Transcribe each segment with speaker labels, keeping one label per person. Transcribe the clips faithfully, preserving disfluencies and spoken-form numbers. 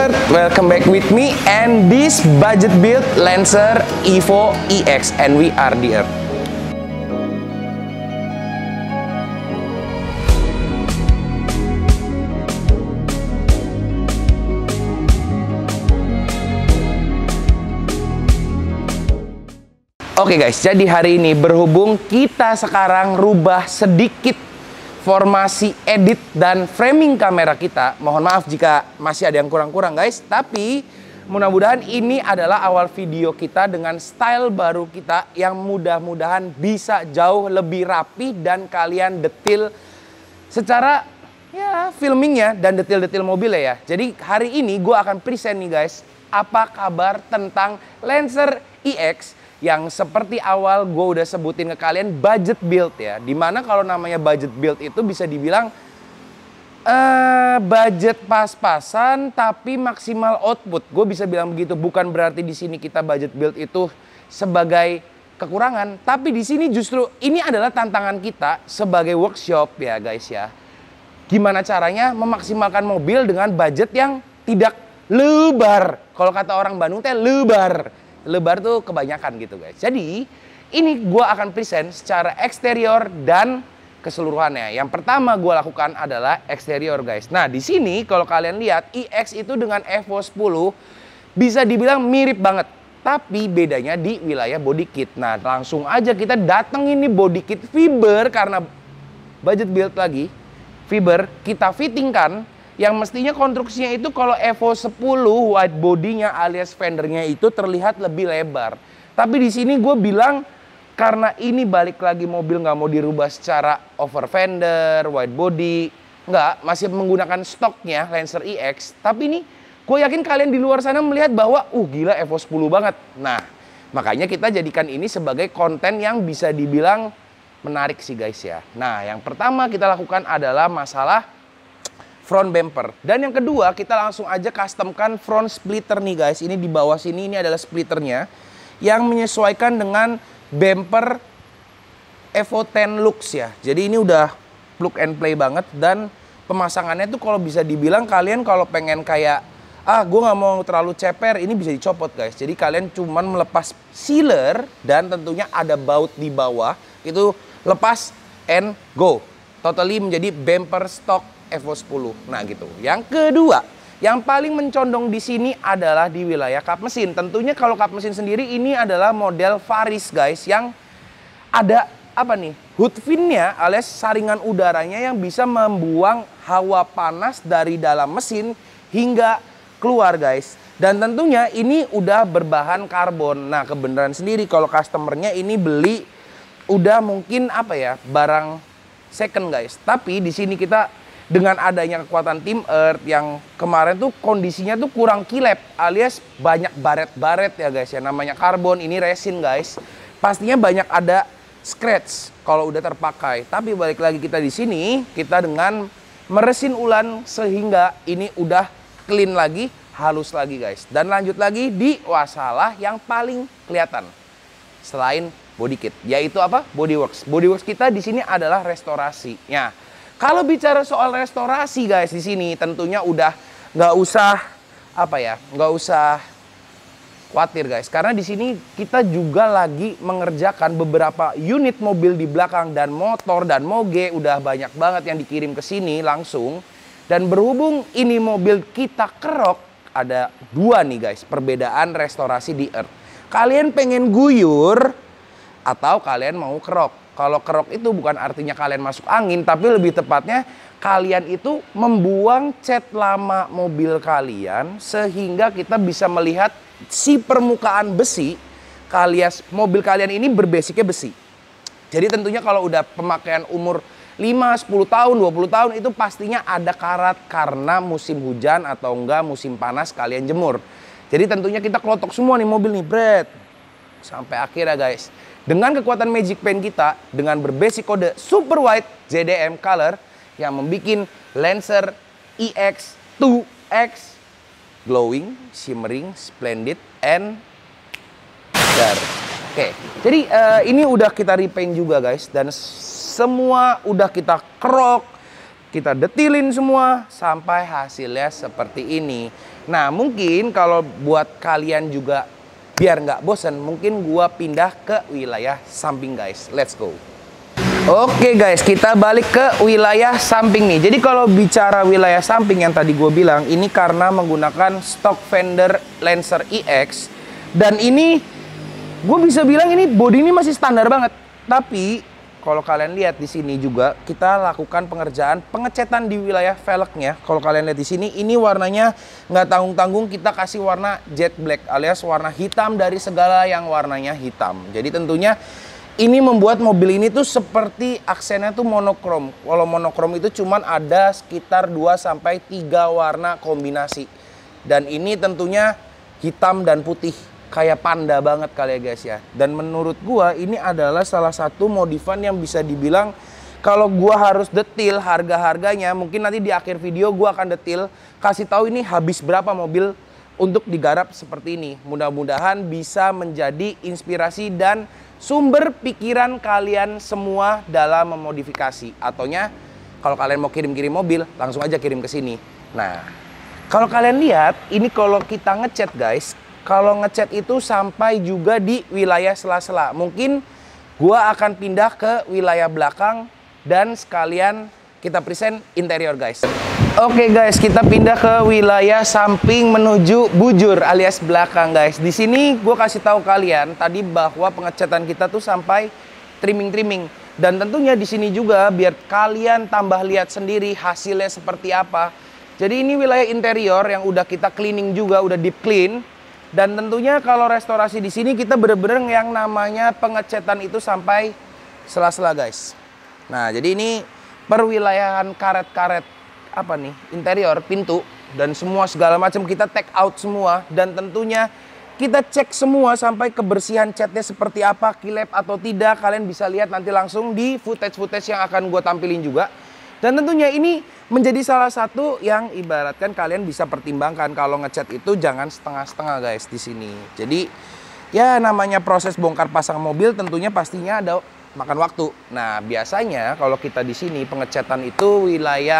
Speaker 1: Lancer, welcome back with me and this budget build Lancer Evo E X and we are the Earth. Oke guys, jadi hari ini berhubung kita sekarang rubah sedikit formasi edit dan framing kamera kita. Mohon maaf jika masih ada yang kurang-kurang guys. Tapi mudah-mudahan ini adalah awal video kita dengan style baru kita yang mudah-mudahan bisa jauh lebih rapi dan kalian detil secara ya filmingnya dan detil-detil mobilnya ya. Jadi hari ini gue akan present nih guys, apa kabar tentang Lancer E X yang seperti awal gue udah sebutin ke kalian budget build ya. Dimana kalau namanya budget build itu bisa dibilang uh, budget pas-pasan tapi maksimal output. Gue bisa bilang begitu. Bukan berarti di sini kita budget build itu sebagai kekurangan, tapi di sini justru ini adalah tantangan kita sebagai workshop ya guys ya. Gimana caranya memaksimalkan mobil dengan budget yang tidak lebar. Kalau kata orang Bandung teh lebar. Lebar tuh kebanyakan gitu guys. Jadi ini gue akan present secara eksterior dan keseluruhannya. Yang pertama gue lakukan adalah eksterior guys. Nah di sini kalau kalian lihat E X itu dengan Evo sepuluh bisa dibilang mirip banget. Tapi bedanya di wilayah body kit. Nah langsung aja kita datengin nih body kit fiber karena budget build lagi. Fiber kita fittingkan. Yang mestinya konstruksinya itu kalau Evo sepuluh wide bodinya alias fendernya itu terlihat lebih lebar. Tapi di sini gue bilang karena ini balik lagi mobil nggak mau dirubah secara over fender, wide body, nggak, masih menggunakan stoknya Lancer E X. Tapi ini gue yakin kalian di luar sana melihat bahwa uh gila Evo sepuluh banget. Nah makanya kita jadikan ini sebagai konten yang bisa dibilang menarik sih guys ya. Nah yang pertama kita lakukan adalah masalah front bumper. Dan yang kedua kita langsung aja customkan front splitter nih guys. Ini di bawah sini ini adalah splitternya yang menyesuaikan dengan bumper Evo sepuluh Lux ya. Jadi ini udah plug and play banget dan pemasangannya tuh kalau bisa dibilang kalian kalau pengen kayak ah gue nggak mau terlalu ceper ini bisa dicopot guys. Jadi kalian cuman melepas sealer dan tentunya ada baut di bawah itu lepas and go. Totally menjadi bumper stock Evo sepuluh. Nah gitu. Yang kedua, yang paling mencondong di sini adalah di wilayah kap mesin. Tentunya kalau kap mesin sendiri ini adalah model Varis guys yang ada apa nih? Hood fin-nya alias saringan udaranya yang bisa membuang hawa panas dari dalam mesin hingga keluar guys. Dan tentunya ini udah berbahan karbon. Nah, kebenaran sendiri kalau customernya ini beli udah mungkin apa ya? Barang second guys. Tapi di sini kita dengan adanya kekuatan Tim Earth yang kemarin tuh kondisinya tuh kurang kilep alias banyak baret-baret ya guys ya. Namanya karbon, ini resin guys. Pastinya banyak ada scratch kalau udah terpakai. Tapi balik lagi kita di sini, kita dengan meresin ulang sehingga ini udah clean lagi, halus lagi guys. Dan lanjut lagi di wasalah yang paling kelihatan selain body kit, yaitu apa? Bodyworks. Bodyworks kita di sini adalah restorasinya. Kalau bicara soal restorasi guys di sini tentunya udah nggak usah apa ya, nggak usah khawatir guys. Karena di sini kita juga lagi mengerjakan beberapa unit mobil di belakang dan motor dan moge udah banyak banget yang dikirim ke sini langsung. Dan berhubung ini mobil kita kerok, ada dua nih guys perbedaan restorasi di Earth. Kalian pengen guyur atau kalian mau kerok? Kalau kerok itu bukan artinya kalian masuk angin, tapi lebih tepatnya kalian itu membuang cat lama mobil kalian sehingga kita bisa melihat si permukaan besi alias mobil kalian ini berbasicnya besi. Jadi tentunya kalau udah pemakaian umur lima, sepuluh tahun, dua puluh tahun itu pastinya ada karat karena musim hujan atau enggak musim panas kalian jemur. Jadi tentunya kita klotok semua nih mobil nih, bret. Sampai akhirnya guys. Dengan kekuatan Magic Paint kita, dengan berbasic kode Super White J D M Color yang membuat Lancer E X dua X glowing, shimmering, splendid, and dar. Oke, jadi uh, ini udah kita repaint juga guys, dan semua udah kita kerok, kita detilin semua sampai hasilnya seperti ini. Nah, mungkin kalau buat kalian juga biar nggak bosen, mungkin gua pindah ke wilayah samping guys. Let's go. Oke guys, kita balik ke wilayah samping nih. Jadi kalau bicara wilayah samping yang tadi gue bilang, ini karena menggunakan stock Fender Lancer E X. Dan ini, gue bisa bilang ini body ini masih standar banget. Tapi, kalau kalian lihat di sini juga, kita lakukan pengerjaan pengecetan di wilayah velgnya. Kalau kalian lihat di sini, ini warnanya nggak tanggung-tanggung, kita kasih warna jet black alias warna hitam dari segala yang warnanya hitam. Jadi tentunya ini membuat mobil ini tuh seperti aksennya tuh monokrom. Kalau monokrom itu cuman ada sekitar dua sampai tiga warna kombinasi. Dan ini tentunya hitam dan putih. Kayak panda banget kali ya guys ya. Dan menurut gua ini adalah salah satu modifan yang bisa dibilang kalau gua harus detil harga-harganya, mungkin nanti di akhir video gua akan detil kasih tahu ini habis berapa mobil untuk digarap seperti ini. Mudah-mudahan bisa menjadi inspirasi dan sumber pikiran kalian semua dalam memodifikasi. Ataunya kalau kalian mau kirim-kirim mobil, langsung aja kirim ke sini. Nah, kalau kalian lihat, ini kalau kita ngecat guys, kalau ngecat itu sampai juga di wilayah sela-sela. Mungkin gua akan pindah ke wilayah belakang dan sekalian kita present interior guys. Oke guys, kita pindah ke wilayah samping menuju bujur alias belakang guys. Di sini gue kasih tahu kalian tadi bahwa pengecatan kita tuh sampai trimming-trimming. Dan tentunya di sini juga biar kalian tambah lihat sendiri hasilnya seperti apa. Jadi ini wilayah interior yang udah kita cleaning juga, udah deep clean. Dan tentunya kalau restorasi di sini kita bener-bener yang namanya pengecatan itu sampai sela-sela guys. Nah, jadi ini perwilayahan karet-karet apa nih, interior, pintu dan semua segala macam kita take out semua. Dan tentunya kita cek semua sampai kebersihan catnya seperti apa, kilap atau tidak. Kalian bisa lihat nanti langsung di footage-footage yang akan gue tampilin juga. Dan tentunya ini menjadi salah satu yang ibaratkan kalian bisa pertimbangkan kalau ngecat itu jangan setengah-setengah guys di sini. Jadi ya namanya proses bongkar pasang mobil tentunya pastinya ada makan waktu. Nah, biasanya kalau kita di sini pengecatan itu wilayah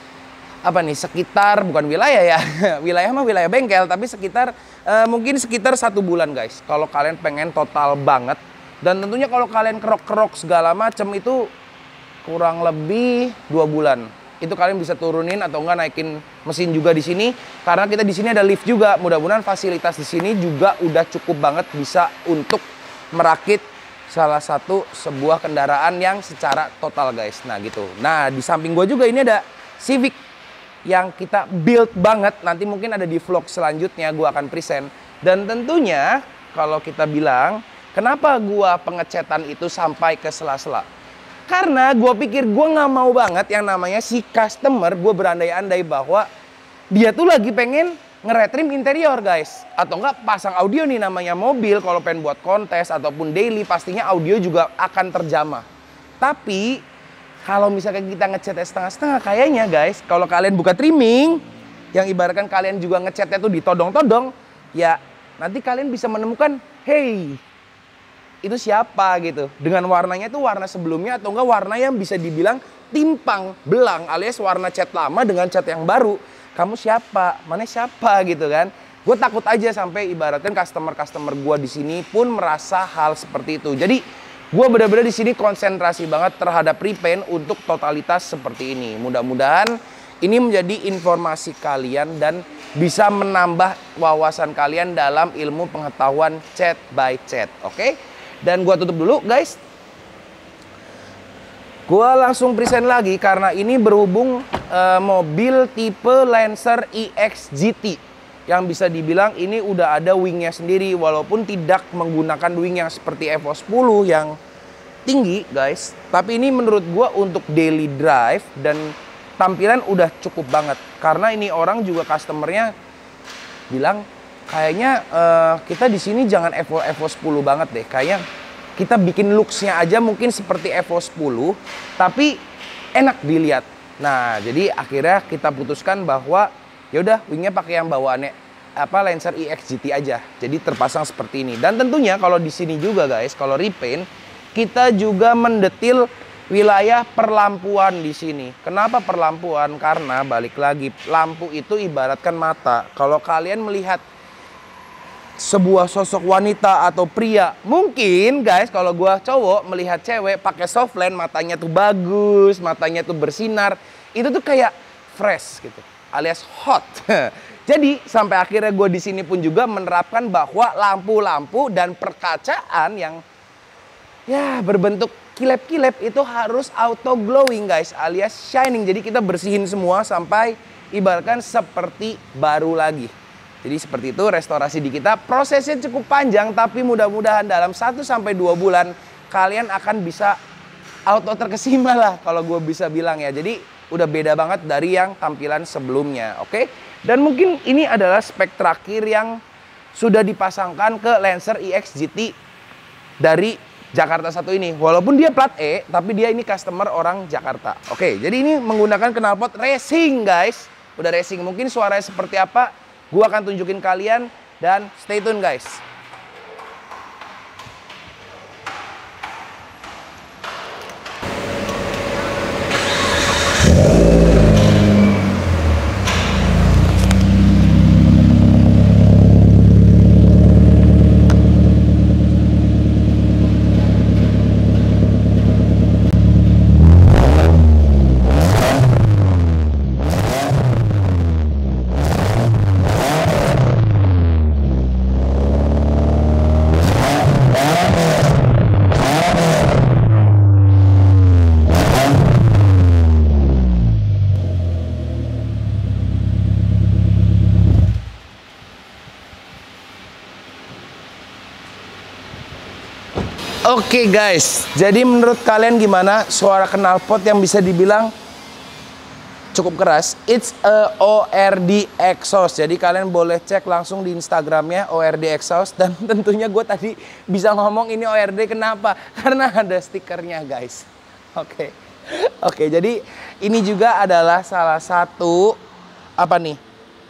Speaker 1: apa nih, sekitar bukan wilayah ya wilayah mah wilayah bengkel, tapi sekitar uh, mungkin sekitar satu bulan guys kalau kalian pengen total banget. Dan tentunya kalau kalian kerok-kerok segala macam itu kurang lebih dua bulan itu kalian bisa turunin atau enggak naikin mesin juga di sini, karena kita di sini ada lift juga. Mudah-mudahan fasilitas di sini juga udah cukup banget bisa untuk merakit salah satu sebuah kendaraan yang secara total guys. Nah gitu. Nah di samping gua juga ini ada Civic yang kita build banget, nanti mungkin ada di vlog selanjutnya gua akan present. Dan tentunya kalau kita bilang kenapa gua pengecetan itu sampai ke sela-sela, karena gua pikir gua nggak mau banget yang namanya si customer, gua berandai-andai bahwa dia tuh lagi pengen ngeretrim interior guys, atau enggak pasang audio nih, namanya mobil kalau pengen buat kontes ataupun daily pastinya audio juga akan terjamah. Tapi kalau misalkan kita ngecatnya setengah-setengah, kayaknya guys, kalau kalian buka trimming, yang ibaratkan kalian juga ngecatnya tuh ditodong-todong, ya nanti kalian bisa menemukan, hey, itu siapa gitu. Dengan warnanya itu warna sebelumnya atau enggak warna yang bisa dibilang timpang, belang, alias warna cat lama dengan cat yang baru. Kamu siapa? Mana siapa gitu kan? Gue takut aja sampai ibaratkan customer-customer gue di sini pun merasa hal seperti itu. Jadi gue benar-benar di sini konsentrasi banget terhadap repaint untuk totalitas seperti ini. Mudah-mudahan ini menjadi informasi kalian dan bisa menambah wawasan kalian dalam ilmu pengetahuan cat by cat. Oke? Dan gue tutup dulu guys. Gue langsung present lagi karena ini berhubung uh, mobil tipe Lancer E X G T. Yang bisa dibilang ini udah ada wingnya sendiri, walaupun tidak menggunakan wing yang seperti Evo sepuluh yang tinggi guys, tapi ini menurut gua untuk daily drive dan tampilan udah cukup banget. Karena ini orang juga customernya bilang kayaknya uh, kita di sini jangan Evo Evo sepuluh banget deh, kayaknya kita bikin looksnya aja mungkin seperti Evo sepuluh tapi enak dilihat. Nah jadi akhirnya kita putuskan bahwa ya udah wingnya pakai yang bawaannya apa Lancer E X G T aja, jadi terpasang seperti ini. Dan tentunya kalau di sini juga guys, kalau repaint kita juga mendetil wilayah perlampuan di sini. Kenapa perlampuan? Karena balik lagi, lampu itu ibaratkan mata. Kalau kalian melihat sebuah sosok wanita atau pria, mungkin guys kalau gua cowok melihat cewek pakai softland, matanya tuh bagus, matanya tuh bersinar, itu tuh kayak fresh gitu, alias hot. Jadi sampai akhirnya gue di sini pun juga menerapkan bahwa lampu-lampu dan perkacaan yang ya berbentuk kilep-kilep itu harus auto glowing guys, alias shining. Jadi kita bersihin semua sampai ibaratkan seperti baru lagi. Jadi seperti itu restorasi di kita. Prosesnya cukup panjang, tapi mudah-mudahan dalam satu sampai dua bulan kalian akan bisa auto terkesima lah kalau gue bisa bilang ya. Jadi udah beda banget dari yang tampilan sebelumnya, oke? Dan mungkin ini adalah spek terakhir yang sudah dipasangkan ke Lancer E X G T dari Jakarta satu ini. Walaupun dia plat E, tapi dia ini customer orang Jakarta. Oke, jadi ini menggunakan knalpot racing guys. Udah racing, mungkin suaranya seperti apa gua akan tunjukin kalian, dan stay tune guys. Oke okay guys, jadi menurut kalian gimana suara knalpot yang bisa dibilang cukup keras? It's a O R D exhaust. Jadi kalian boleh cek langsung di Instagramnya O R D exhaust. Dan tentunya gue tadi bisa ngomong ini O R D kenapa? Karena ada stikernya guys. Oke, okay. Oke okay, jadi ini juga adalah salah satu apa nih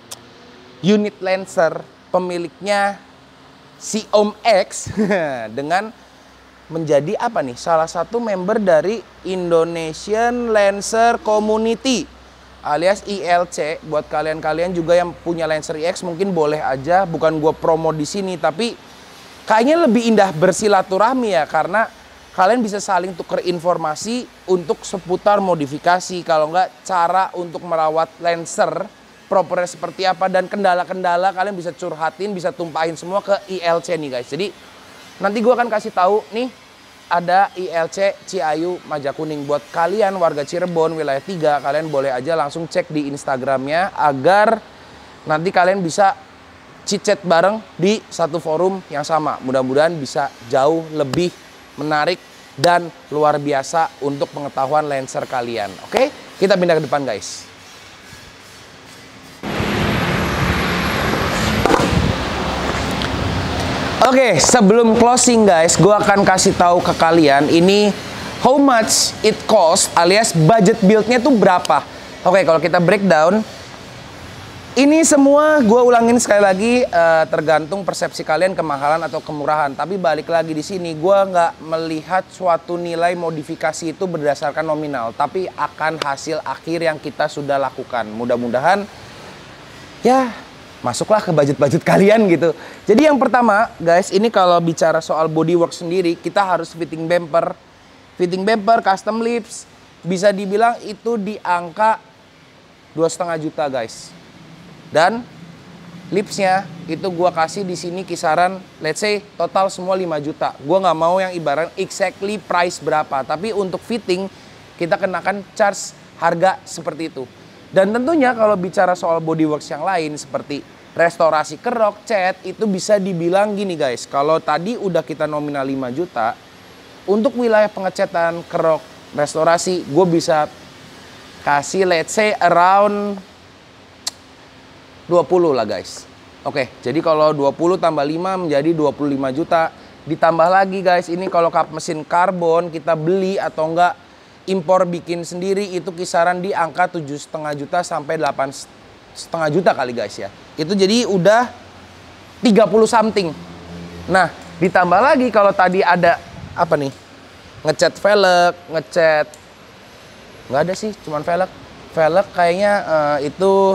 Speaker 1: unit Lancer pemiliknya si Om X dengan menjadi apa nih salah satu member dari Indonesian Lancer Community alias I L C. Buat kalian-kalian juga yang punya Lancer E X mungkin boleh aja, bukan gue promo di sini, tapi kayaknya lebih indah bersilaturahmi ya, karena kalian bisa saling tuker informasi untuk seputar modifikasi, kalau nggak cara untuk merawat Lancer propernya seperti apa, dan kendala-kendala kalian bisa curhatin, bisa tumpahin semua ke I L C nih guys. Jadi nanti gue akan kasih tahu nih ada I L C Ciayu Majakuning. Buat kalian warga Cirebon wilayah tiga, kalian boleh aja langsung cek di Instagramnya agar nanti kalian bisa chit-chat bareng di satu forum yang sama. Mudah-mudahan bisa jauh lebih menarik dan luar biasa untuk pengetahuan Lancer kalian. Oke, kita pindah ke depan guys. Oke, sebelum closing guys, gue akan kasih tahu ke kalian ini how much it cost alias budget buildnya tuh berapa. Oke, kalau kita breakdown, ini semua gue ulangin sekali lagi uh, tergantung persepsi kalian kemahalan atau kemurahan. Tapi balik lagi di sini, gue nggak melihat suatu nilai modifikasi itu berdasarkan nominal, tapi akan hasil akhir yang kita sudah lakukan. Mudah-mudahan ya masuklah ke budget-budget kalian gitu. Jadi yang pertama guys, ini kalau bicara soal bodywork sendiri, kita harus fitting bumper. Fitting bumper, custom lips, bisa dibilang itu di angka dua setengah juta guys. Dan lipsnya itu gua kasih di sini kisaran, let's say total semua lima juta. Gua nggak mau yang ibarat exactly price berapa, tapi untuk fitting kita kenakan charge harga seperti itu. Dan tentunya kalau bicara soal bodyworks yang lain seperti restorasi kerok, cat, itu bisa dibilang gini guys. Kalau tadi udah kita nominal lima juta, untuk wilayah pengecatan kerok restorasi gue bisa kasih let's say around dua puluh lah guys. Oke, jadi kalau dua puluh tambah lima menjadi dua puluh lima juta. Ditambah lagi guys, ini kalau kap mesin karbon kita beli atau enggak impor bikin sendiri itu kisaran di angka tujuh setengah juta sampai delapan setengah juta kali guys ya. Itu jadi udah tiga puluh something. Nah, ditambah lagi kalau tadi ada apa nih? ngecat velg, ngecat nggak ada sih, cuman velg. Velg kayaknya uh, itu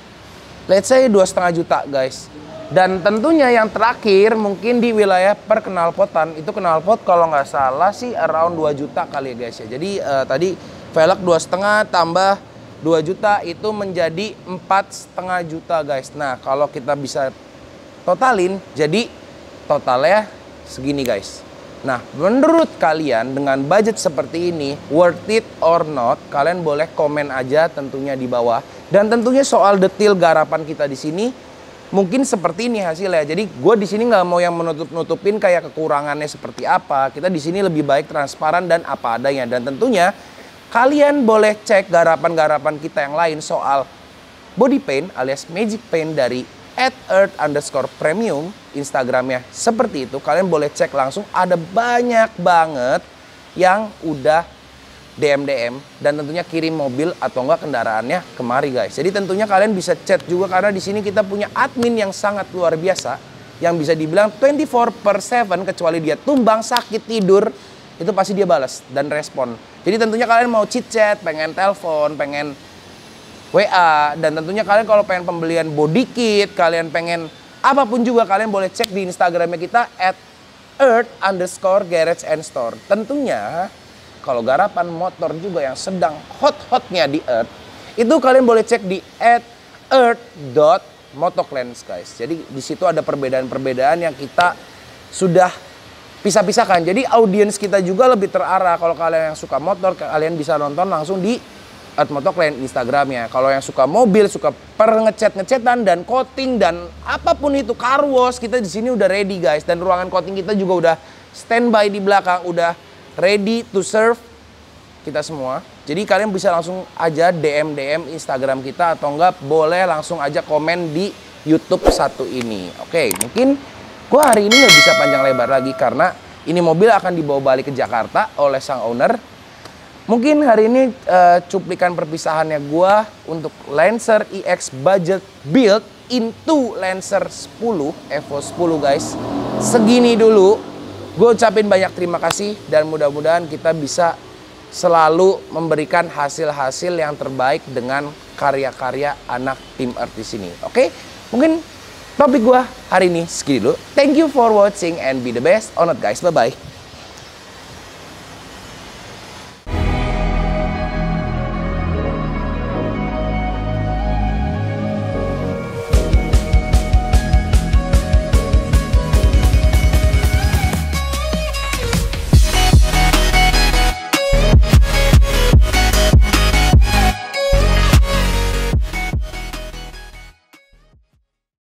Speaker 1: let's say dua setengah juta guys. Dan tentunya yang terakhir mungkin di wilayah perkenalpotan itu knalpot kalau nggak salah sih around dua juta kali ya guys ya. Jadi uh, tadi velg dua setengah tambah dua juta itu menjadi empat setengah juta guys. Nah kalau kita bisa totalin jadi totalnya segini guys. Nah menurut kalian dengan budget seperti ini worth it or not? Kalian boleh komen aja tentunya di bawah. Dan tentunya soal detail garapan kita di sini mungkin seperti ini hasilnya. Jadi gue di sini nggak mau yang menutup-nutupin kayak kekurangannya seperti apa. Kita di sini lebih baik transparan dan apa adanya. Dan tentunya kalian boleh cek garapan-garapan kita yang lain soal body paint alias magic paint dari at earth underscore premium. Instagramnya seperti itu. Kalian boleh cek langsung. Ada banyak banget yang udah D M D M dan tentunya kirim mobil atau enggak kendaraannya kemari guys. Jadi tentunya kalian bisa chat juga karena di sini kita punya admin yang sangat luar biasa yang bisa dibilang dua puluh empat per tujuh kecuali dia tumbang, sakit, tidur, itu pasti dia balas dan respon. Jadi tentunya kalian mau chit chat, pengen telepon, pengen W A dan tentunya kalian kalau pengen pembelian body kit, kalian pengen apapun juga kalian boleh cek di Instagramnya kita at earth underscore garage and store. Tentunya kalau garapan motor juga yang sedang hot-hotnya di Earth, itu kalian boleh cek di at earth dot motoclans guys. Jadi di situ ada perbedaan-perbedaan yang kita sudah pisah-pisahkan. Jadi audiens kita juga lebih terarah. Kalau kalian yang suka motor, kalian bisa nonton langsung di Earth Motoclan Instagramnya. Kalau yang suka mobil, suka per ngecat-ngecatan dan coating dan apapun itu car wash, kita di sini udah ready guys. Dan ruangan coating kita juga udah standby di belakang, udah ready to serve kita semua. Jadi kalian bisa langsung aja D M D M Instagram kita atau enggak boleh langsung aja komen di YouTube satu ini. Oke, mungkin gua hari ini nggak bisa panjang lebar lagi karena ini mobil akan dibawa balik ke Jakarta oleh sang owner. Mungkin hari ini uh, cuplikan perpisahannya gua untuk Lancer E X budget build into Lancer sepuluh Evo sepuluh guys. Segini dulu. Gue ucapin banyak terima kasih dan mudah-mudahan kita bisa selalu memberikan hasil-hasil yang terbaik dengan karya-karya anak tim Earth di sini. Oke, mungkin topik gue hari ini segini dulu. Thank you for watching and be the best on it guys. Bye-bye.